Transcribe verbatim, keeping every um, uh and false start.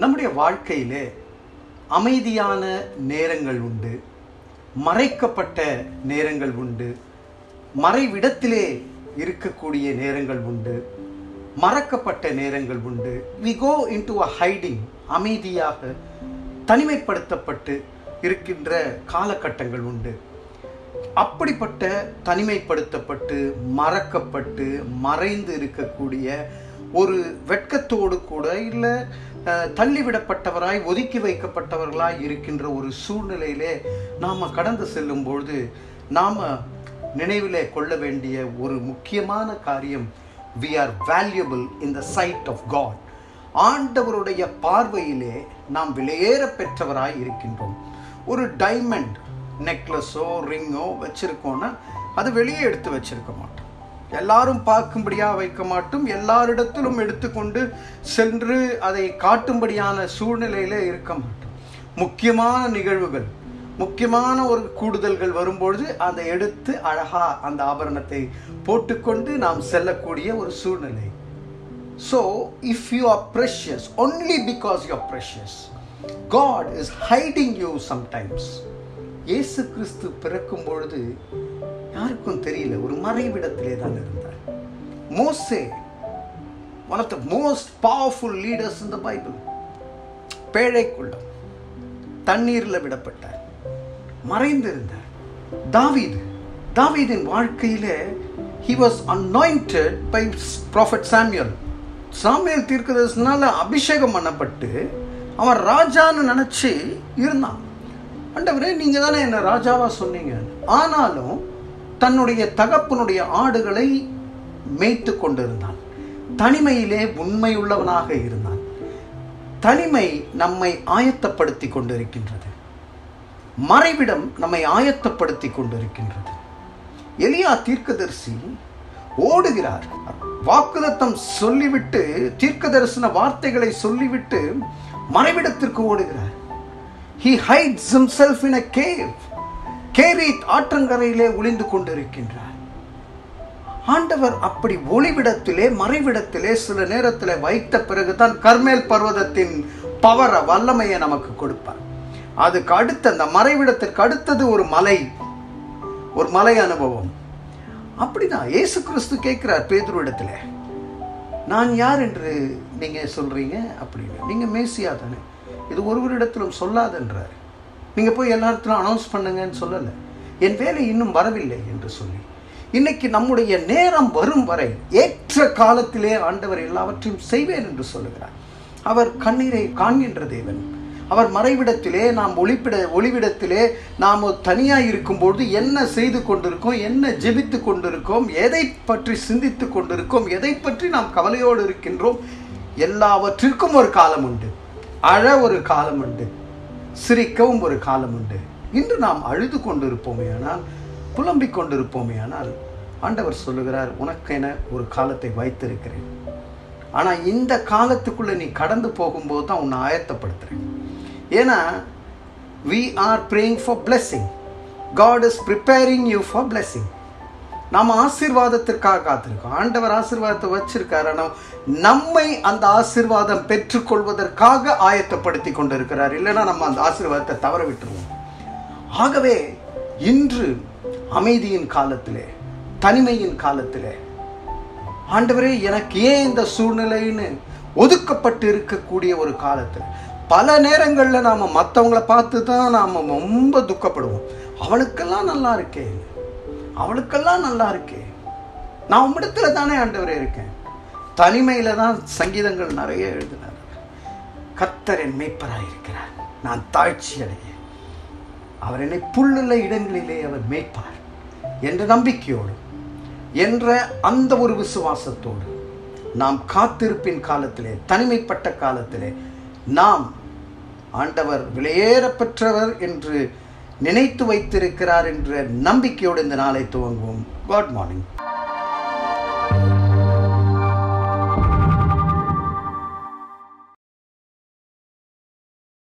நம்முடைய வாழ்க்கையிலே அமைதியான நேரங்கள் உண்டு, மறைக்கப்பட்ட நேரங்கள் உண்டு, மறைவிடத்திலே இருக்கக்கூடிய நேரங்கள் உண்டு, மறக்கப்பட்ட நேரங்கள் உண்டு. we go into a hiding, அமைதியாக தனிமைப்படுத்தப்பட்டு இருக்கின்ற காலகட்டங்கள் உண்டு. அப்படிப்பட்ட தனிமைப்படுத்தப்பட்டு மறக்கப்பட்டு மறைந்து இருக்கக்கூடிய ஒரு வெட்கத்தோடு கூட இல்லை தள்ளிவிடப்பட்டவராய் ஒதுக்கி வைக்கப்பட்டவர்களாய் இருக்கின்ற ஒரு சூழ்நிலையிலே நாம் கடந்து செல்லும் பொழுது நாம் நினைவிலே கொள்ள வேண்டிய ஒரு முக்கியமான காரியம், we are valuable in the sight of God. ஆண்டவருடைய பார்வையிலே நாம் விலையேற பெற்றவராய் இருக்கின்றோம். ஒரு டைமண்ட் நெக்லஸோ ரிங்கோ வச்சிருக்கோன்னா அது வெளியே எடுத்து வச்சிருக்க மாட்டோம், எல்லாரும் பார்க்கும்படியாக வைக்க மாட்டோம், எல்லாரிடத்திலும் எடுத்துக்கொண்டு சென்று அதை காட்டும்படியான சூழ்நிலையில இருக்க மாட்டோம். முக்கியமான நிகழ்வுகள், முக்கியமான ஒரு கூடுதல்கள் வரும்பொழுது அதை எடுத்து அழகா அந்த ஆபரணத்தை போட்டுக்கொண்டு நாம் செல்லக்கூடிய ஒரு சூழ்நிலை. So if you are precious only because you are precious, God is hiding you sometimes. இயேசு கிறிஸ்து பிறக்கும் பொழுது யாருக்கும் தெரியல, ஒரு மறைவிடத்திலே தான் இருந்தார். மோசே, one of the most powerful leaders in the Bible, பேழைக்குள்ள தண்ணீர்ல விடப்பட்டார், மறைந்திருந்தார். தாவீது, தாவீதின் வாழ்க்கையிலே he was anointed by prophet Samuel. Samuel தீர்க்கதரிசினால அபிஷேகம் பண்ணப்பட்டு அவன் ராஜான்னு நினைச்சு இருந்தான். ஆண்டவரே, நீங்க தானே என்ன ராஜாவா சொன்னீங்க. ஆனாலும் தன்னுடைய தகப்பனுடைய ஆடுகளை மேய்த்து கொண்டிருந்தான். தனிமையிலே உண்மையுள்ளவனாக இருந்தான். தனிமை நம்மை ஆயத்தப்படுத்தி கொண்டிருக்கின்றது, மறைவிடம் நம்மை ஆயத்தப்படுத்தி கொண்டிருக்கின்றது. எலியா தீர்க்கதரிசி ஓடுகிறார், வாக்குதத்தம் சொல்லிவிட்டு தீர்க்க தரிசன வார்த்தைகளை சொல்லிவிட்டு மறைவிடத்திற்கு ஓடுகிறார். He hides himself in a cave. கேரீத் ஆற்றங்கரையிலே ஒளிந்து கொண்டிருக்கின்றார். ஆண்டவர் அப்படி ஒளிவிடத்திலே மறைவிடத்திலே சில நேரத்தில் வைத்த பிறகுதான் கர்மேல் பர்வதத்தின் பவர வல்லமையை நமக்கு கொடுப்பார். அதுக்கு அடுத்த அந்த மறைவிடத்திற்கு அடுத்தது ஒரு மலை, ஒரு மலை அனுபவம். அப்படிதான் இயேசு கிறிஸ்து கேட்கிறார் பேதுருவிடத்துல, நான் யார் என்று நீங்க சொல்றீங்க அப்படின்னு. நீங்க மேசியா தானே, இது ஒருவரிடத்திலும் சொல்லாதென்றார். நீங்க போய் எல்லாத்திலும் அனௌன்ஸ் பண்ணுங்கன்னு சொல்லல, என் வேலை இன்னும் வரவில்லை என்று சொல்லி. இன்னைக்கு நம்முடைய நேரம் வரும் வரை ஏற்ற காலத்திலே ஆண்டவர் எல்லாவற்றையும் செய்வேன் என்று சொல்லுகிறார். அவர் கண்ணீரை காண்கின்ற தேவன். அவர் மறைவிடத்திலே, நாம் ஒளிப்பிட ஒளிவிடத்திலே நாம் தனியாக இருக்கும்போது என்ன செய்து கொண்டிருக்கோம், என்ன ஜெபித்து கொண்டிருக்கோம், எதை பற்றி சிந்தித்து கொண்டிருக்கோம், எதை பற்றி நாம் கவலையோடு இருக்கின்றோம், எல்லாவற்றிற்கும் ஒரு காலம் உண்டு. அழ ஒரு காலம் உண்டு, சிரிக்கவும் ஒரு காலம் உண்டு. இன்று நாம் அழுது கொண்டிருப்போமே ஆனால், புலம்பிக் கொண்டிருப்போமே ஆனால், ஆண்டவர் சொல்லுகிறார், உனக்கென ஒரு காலத்தை வைத்திருக்கிறேன். ஆனால் இந்த காலத்துக்குள்ள நீ கடந்து போகும்போது தான் உன்னை ஆயத்தப்படுத்துறேன். ஏன்னா we are praying for blessing. God is preparing you for blessing. நாம் ஆசீர்வாதத்திற்காக காத்திருக்கோம். ஆண்டவர் ஆசீர்வாதத்தை வச்சிருக்காரு, ஆனால் நம்மை அந்த ஆசீர்வாதம் பெற்றுக்கொள்வதற்காக ஆயத்தப்படுத்தி கொண்டிருக்கிறார். இல்லைன்னா நம்ம அந்த ஆசீர்வாதத்தை தவற விட்டுருவோம். ஆகவே இன்று அமைதியின் காலத்திலே, தனிமையின் காலத்திலே, ஆண்டவரே எனக்கு ஏன் இந்த சூழ்நிலைன்னு ஒதுக்கப்பட்டு இருக்கக்கூடிய ஒரு காலத்தில் பல நேரங்களில் நாம் மற்றவங்களை பார்த்து தான் நாம் ரொம்ப துக்கப்படுவோம். அவளுக்கெல்லாம் நல்லா இருக்கே, அவளுக்கெல்லாம் நல்லா இருக்கே, நான் உம்மிடத்துல தானே ஆண்டவரே இருக்கேன். தனிமையில தான் சங்கீதங்கள் நிறைய எழுதினார். கர்த்தர் என் மேய்ப்பராய் இருக்கிறார், நான் தாழ்ச்சி அடைய, அவர் என்னை புல்லுள்ள இடங்களிலே அவர் மேய்ப்பார் என்ற நம்பிக்கையோடு, என்ற அந்த ஒரு விசுவாசத்தோடு நாம் காத்திருப்பின் காலத்திலே, தனிமைப்பட்ட காலத்திலே நாம் ஆண்டவர் விலையேற பெற்றவர் என்று நினைத்து வைத்திருக்கிறார் என்ற நம்பிக்கையோடு இந்த நாளை துவங்குவோம். Good morning.